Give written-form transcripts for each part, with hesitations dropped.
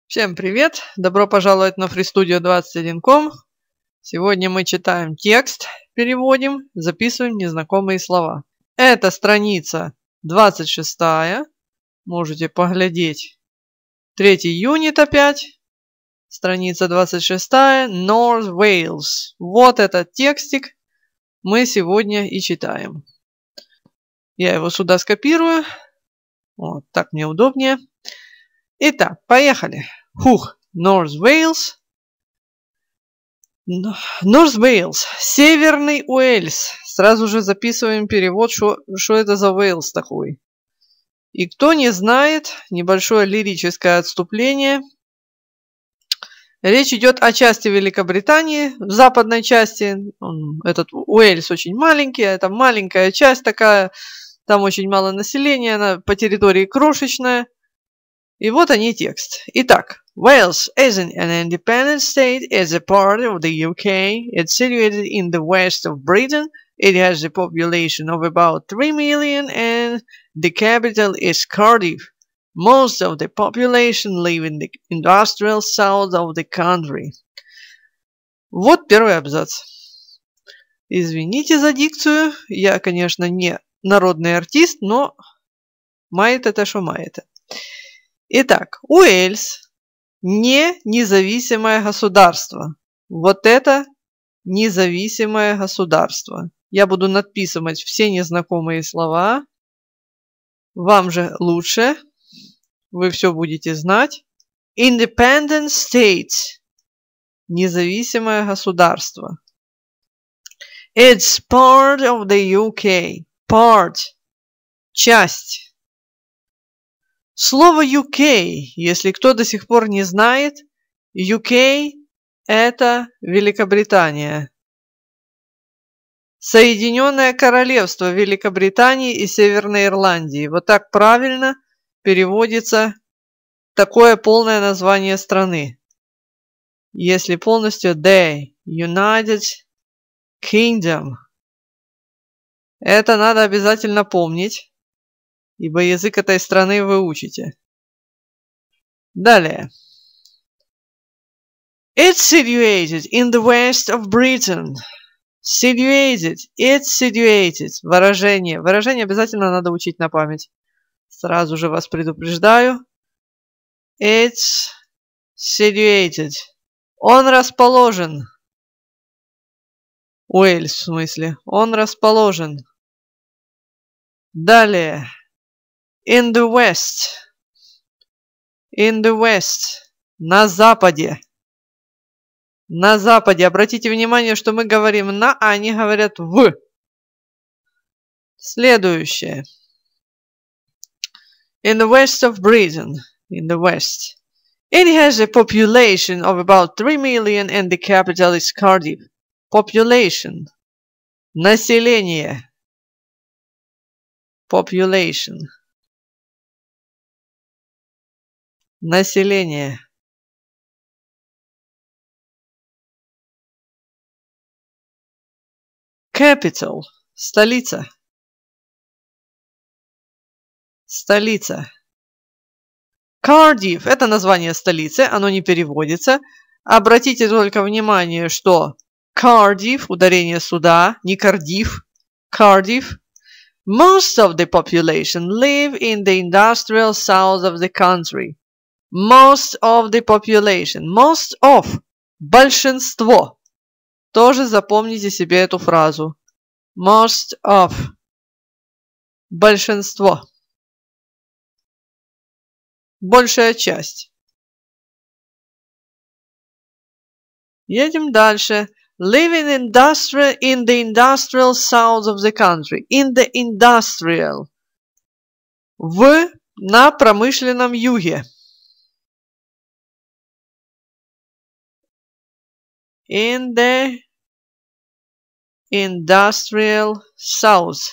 Всем привет! Добро пожаловать на FreeStudio21.com. Сегодня мы читаем текст, переводим, записываем незнакомые слова. Это страница 26. Можете поглядеть. 3-й юнит опять. Страница 26. North Wales. Вот этот текстик мы сегодня и читаем. Я его сюда скопирую. Вот так мне удобнее. Итак, поехали. North Wales. North Wales. Северный Уэльс. Сразу же записываем перевод, что это за Уэльс такой. И кто не знает, небольшое лирическое отступление. Речь идет о части Великобритании, в западной части. Этот Уэльс очень маленький, это маленькая часть такая. Там очень мало населения, она по территории крошечная. И вот они текст. Итак, Wales isn't an independent state, it's a part of the UK. It's situated in the west of Britain. It has a population of about 3 million and the capital is Cardiff. Most of the population live in the industrial south of the country. Вот первый абзац. Извините за дикцию. Я, конечно, не народный артист, но мает это, что мает. Итак, Уэльс не независимое государство. Вот это независимое государство. Я буду надписывать все незнакомые слова. Вам же лучше. Вы все будете знать. Independent state. Независимое государство. It's part of the UK. Part. Часть. Слово UK, если кто до сих пор не знает, UK – это Великобритания. Соединенное Королевство Великобритании и Северной Ирландии. Вот так правильно переводится такое полное название страны. Если полностью The United Kingdom. Это надо обязательно помнить. Ибо язык этой страны вы учите. Далее. It's situated in the west of Britain. Situated. It's situated. Выражение. Выражение обязательно надо учить на память. Сразу же вас предупреждаю. It's situated. Он расположен. Уэльс в смысле. Он расположен. Далее. In the west. In the west. На западе. На западе. Обратите внимание, что мы говорим на, а они говорят в. Следующее. In the west of Britain. In the west. It has a population of about 3 million and the capital is Cardiff. Population. Население. Population. Население. Capital. Столица. Столица. Cardiff. Это название столицы. Оно не переводится. Обратите только внимание, что Cardiff, ударение сюда, не Кардиф. Cardiff. Most of the population live in the industrial south of the country. Most of the population. Most of. Большинство. Тоже запомните себе эту фразу. Most of. Большинство. Большая часть. Едем дальше. Live in the industrial south of the country. In the industrial. На промышленном юге. In the industrial south.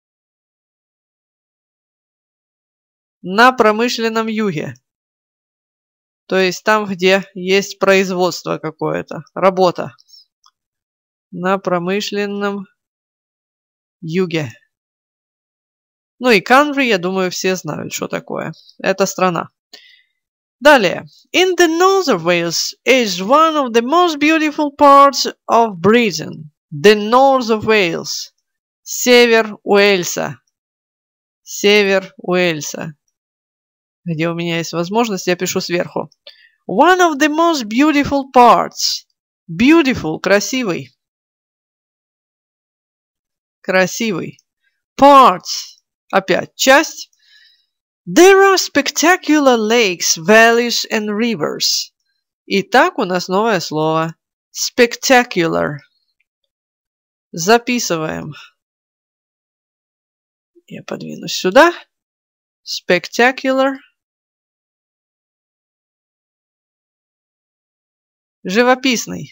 На промышленном юге. То есть там, где есть производство какое-то, работа. На промышленном юге. Ну и country, я думаю, все знают, что такое. Это страна. Далее. In the north of Wales is one of the most beautiful parts of Britain. The north of Wales. Север Уэльса. Север Уэльса. Где у меня есть возможность, я пишу сверху. One of the most beautiful parts. Beautiful, красивый. Красивый. Parts. Опять часть. There are spectacular lakes, valleys and rivers. Итак, у нас новое слово. Spectacular. Записываем. Я подвинусь сюда. Spectacular. Живописный.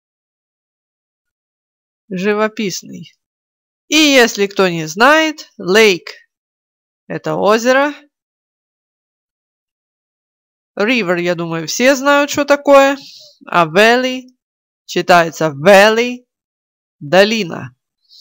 Живописный. И если кто не знает, lake – это озеро. River, я думаю, все знают, что такое. А valley читается valley – долина.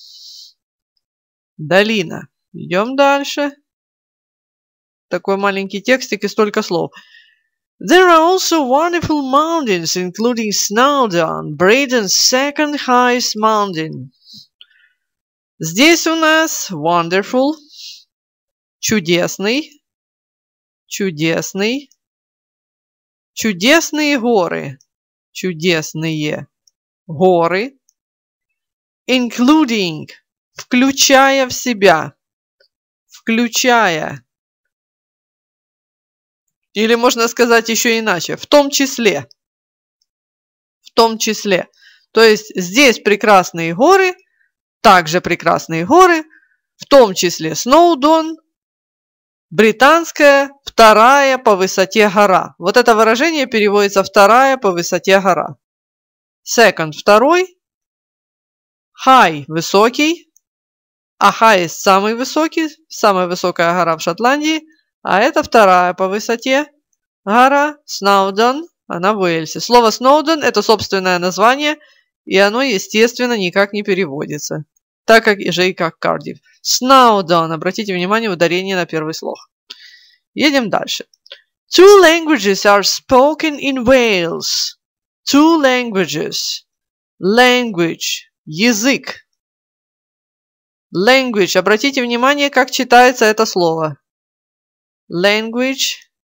Долина. Идем дальше. Такой маленький текстик и столько слов. There are also wonderful mountains, including Snowdon, Britain's second highest mountain. Здесь у нас wonderful, чудесный, чудесный, чудесные горы, чудесные горы, including, включая в себя, включая. Или можно сказать еще иначе, в том числе. В том числе. То есть здесь прекрасные горы, также прекрасные горы, в том числе Сноудон, британская вторая по высоте гора. Вот это выражение переводится вторая по высоте гора. Second – второй, high – высокий, а highest – самый высокий, самая высокая гора в Шотландии, а это вторая по высоте гора Сноудон, она в Уэльсе. Слово Сноудон – это собственное название, и оно, естественно, никак не переводится, так как же и как Кардифф. Сноудон. Обратите внимание, ударение на первый слог. Едем дальше. Two languages are spoken in Wales. Two languages. Language. Язык. Language. Обратите внимание, как читается это слово. Language.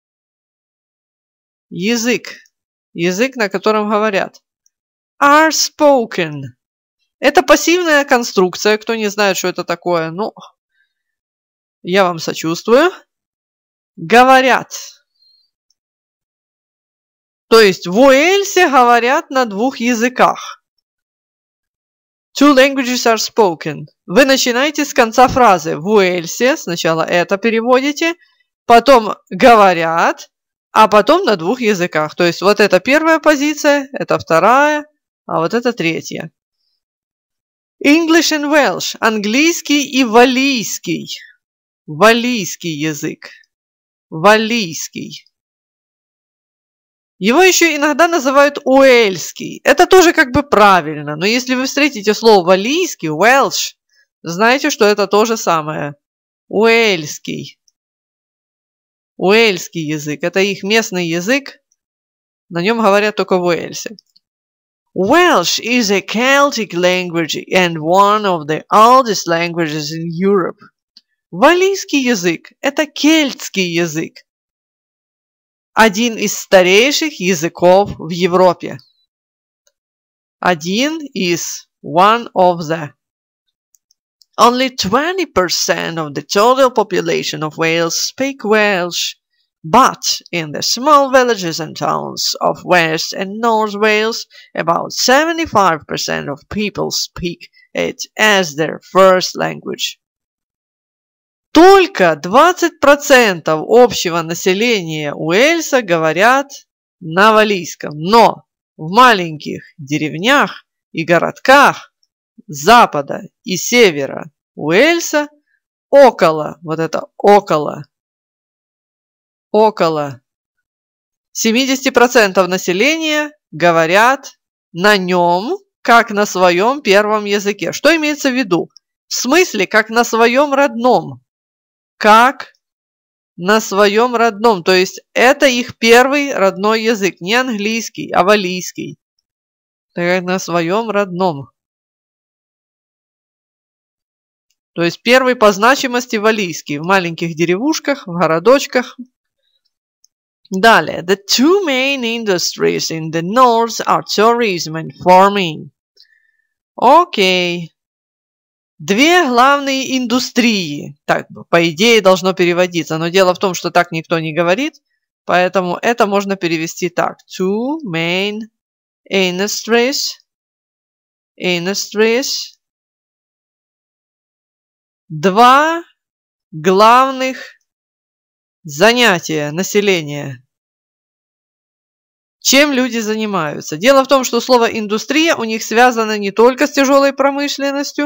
Язык. Язык, на котором говорят. Are spoken. Это пассивная конструкция. Кто не знает, что это такое, ну, я вам сочувствую. Говорят. То есть в Уэльсе говорят на двух языках. Two languages are spoken. Вы начинаете с конца фразы. В Уэльсе сначала это переводите, потом говорят, а потом на двух языках. То есть вот это первая позиция, это вторая, а вот это третья. English and Welsh. Английский и валлийский. Валлийский язык. Валлийский. Его еще иногда называют уэльский. Это тоже как бы правильно. Но если вы встретите слово валлийский, Welsh, знаете, что это то же самое. Уэльский. Уэльский язык. Это их местный язык. На нем говорят только в Уэльсе. Welsh is a Celtic language and one of the oldest languages in Europe. Валлийский язык – это кельтский язык. Один из старейших языков в Европе. Один из, one of the. Only 20% of the total population of Wales speak Welsh, but in the small villages and towns of West and North Wales, about 75% of people speak it as their first language. Только 20% общего населения Уэльса говорят на валлийском, но в маленьких деревнях и городках запада и севера Уэльса около 70% населения говорят на нем, как на своем первом языке. Что имеется в виду? В смысле, как на своем родном. Как на своем родном. То есть это их первый родной язык. Не английский, а валлийский. Так как на своем родном. То есть первый по значимости валлийский. В маленьких деревушках, в городочках. Далее. The two main industries in the north are tourism and farming. Окей. Две главные индустрии. Так, по идее, должно переводиться. Но дело в том, что так никто не говорит. Поэтому это можно перевести так. Two main industries. Два главных занятия населения. Чем люди занимаются? Дело в том, что слово «индустрия» у них связано не только с тяжелой промышленностью,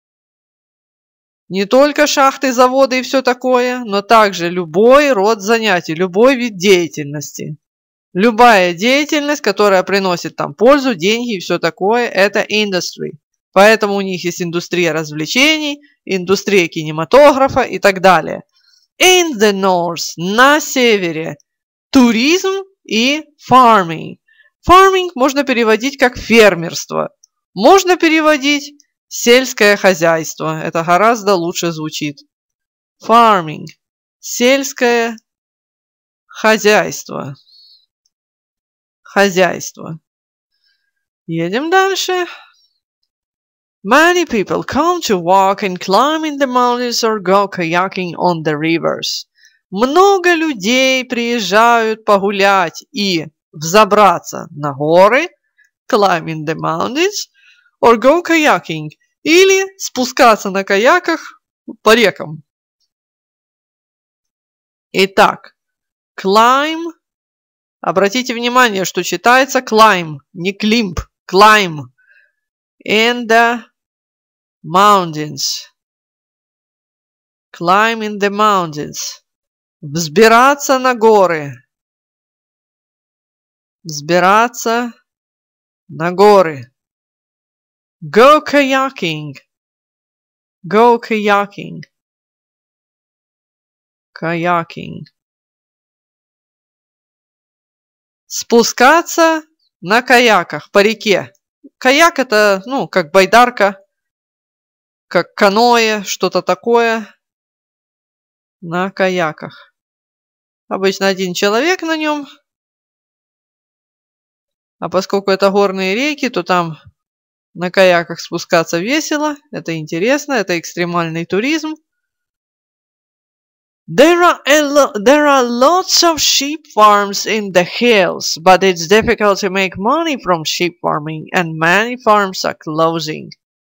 не только шахты, заводы и все такое, но также любой род занятий, любой вид деятельности. Любая деятельность, которая приносит там пользу, деньги и все такое, это industry. Поэтому у них есть индустрия развлечений, индустрия кинематографа и так далее. In the north, на севере, туризм и farming. Farming можно переводить как фермерство. Можно переводить сельское хозяйство. Это гораздо лучше звучит. Farming. Сельское хозяйство. Едем дальше. Many people come to walk and climb in the mountains or go kayaking on the rivers. Много людей приезжают погулять и взобраться на горы, climb in the mountains, or go kayaking, или спускаться на каяках по рекам. Итак, climb. Обратите внимание, что читается climb, не climb, climb. In the mountains. Climb in the mountains. Взбираться на горы. Взбираться на горы. Go kayaking. Go kayaking. Kayaking. Спускаться на каяках по реке. Каяк это, как байдарка, как каноэ, что-то такое. На каяках. Обычно один человек на нем. А поскольку это горные реки, то там на каяках спускаться весело. Это интересно, это экстремальный туризм. There are lots of sheep farms in the hills, but it's difficult to make money from sheep farming, and many farms are closing.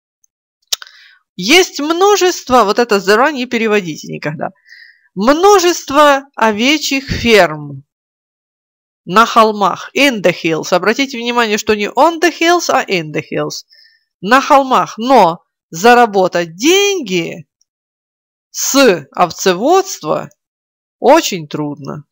Есть множество, вот это «зера» не переводите никогда, множество овечьих ферм на холмах, in the hills. Обратите внимание, что не on the hills, а in the hills. На холмах. Но заработать деньги с овцеводства очень трудно.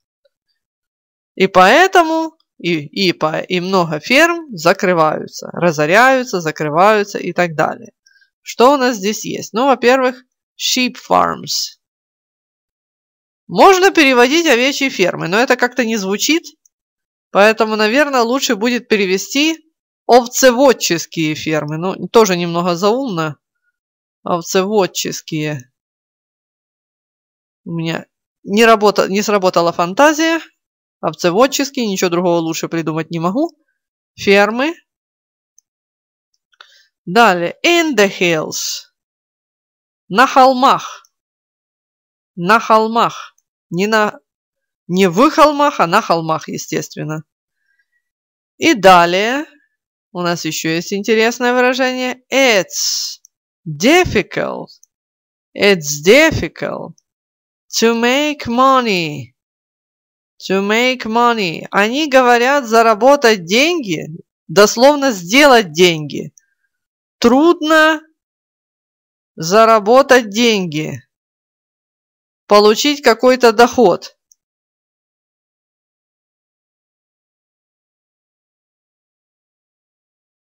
И поэтому и много ферм закрываются, разоряются, закрываются и так далее. Что у нас здесь есть? Во-первых, sheep farms. Можно переводить овечьи фермы, но это как-то не звучит. Поэтому, наверное, лучше будет перевести овцеводческие фермы. Тоже немного заумно. Овцеводческие. У меня не сработала фантазия. Овцеводческие, ничего другого лучше придумать не могу. Фермы. Далее. In the hills. На холмах. На холмах. Не в холмах, а на холмах, естественно. И далее у нас еще есть интересное выражение. It's difficult. It's difficult to make money. To make money. Они говорят заработать деньги, дословно сделать деньги. Трудно заработать деньги. Получить какой-то доход.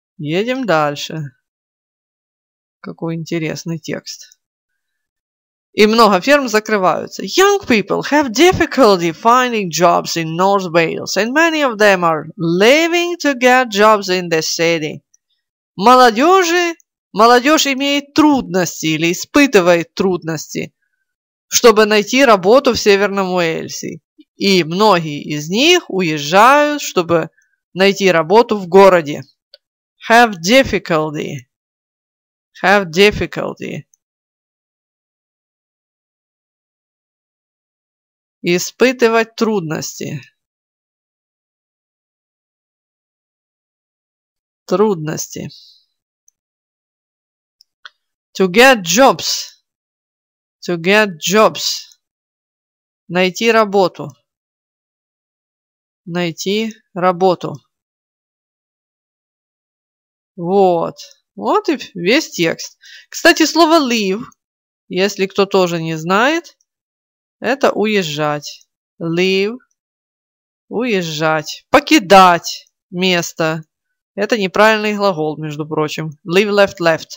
Едем дальше. Какой интересный текст. И много ферм закрываются. Young people have difficulty finding jobs in North Wales, and many of them are leaving to get jobs in the city. Молодежь имеет трудности или испытывает трудности, чтобы найти работу в Северном Уэльсе. И многие из них уезжают, чтобы найти работу в городе. Have difficulty. Have difficulty. Испытывать трудности. Трудности. To get jobs. To get jobs. Найти работу. Найти работу. Вот. Вот и весь текст. Кстати, слово leave, если кто тоже не знает, это уезжать. Leave. Уезжать. Покидать место. Это неправильный глагол, между прочим. Leave, left, left.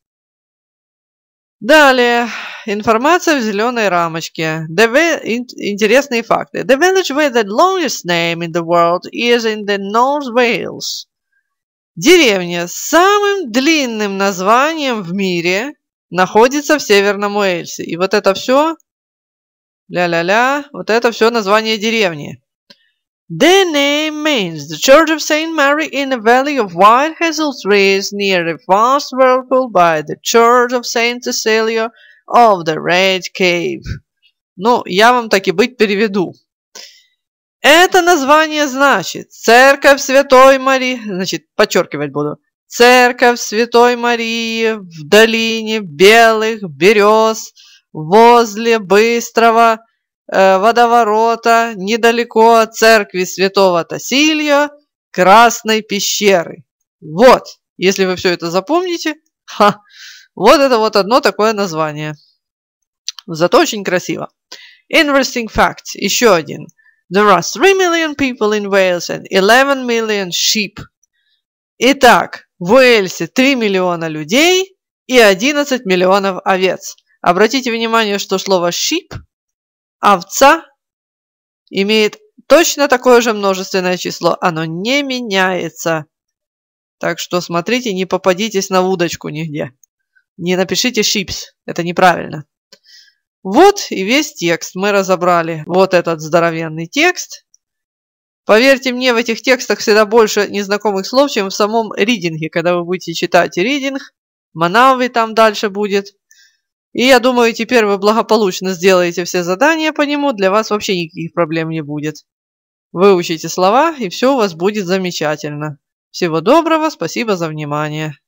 Далее. Информация в зеленой рамочке. Интересные факты. The village with the longest name in the world is in the North Wales. Деревня с самым длинным названием в мире находится в Северном Уэльсе. И вот это все, ля-ля-ля, вот это все название деревни. The name means the Church of St. Mary in the Valley of White Hazel Trees near the vast whirlpool by the Church of St. Cecilia of the Red Cave. Ну, я вам так и быть переведу. Это название значит Церковь Святой Марии, значит, подчеркивать буду. Церковь Святой Марии в долине белых берез возле быстрого водоворота недалеко от церкви Святого Тасилья Красной пещеры. Вот, если вы все это запомните, вот это вот одно такое название. Зато очень красиво. Interesting fact, еще один. There are 3 million people in Wales and 11 million sheep. Итак, в Уэльсе 3 миллиона людей и 11 миллионов овец. Обратите внимание, что слово sheep, овца, имеет точно такое же множественное число. Оно не меняется. Так что смотрите, не попадитесь на удочку нигде. Не напишите sheeps, это неправильно. Вот и весь текст мы разобрали. Вот этот здоровенный текст. Поверьте мне, в этих текстах всегда больше незнакомых слов, чем в самом ридинге. Когда вы будете читать ридинг, Манауи там дальше будет. И я думаю, теперь вы благополучно сделаете все задания по нему. Для вас вообще никаких проблем не будет. Выучите слова, и все у вас будет замечательно. Всего доброго, спасибо за внимание.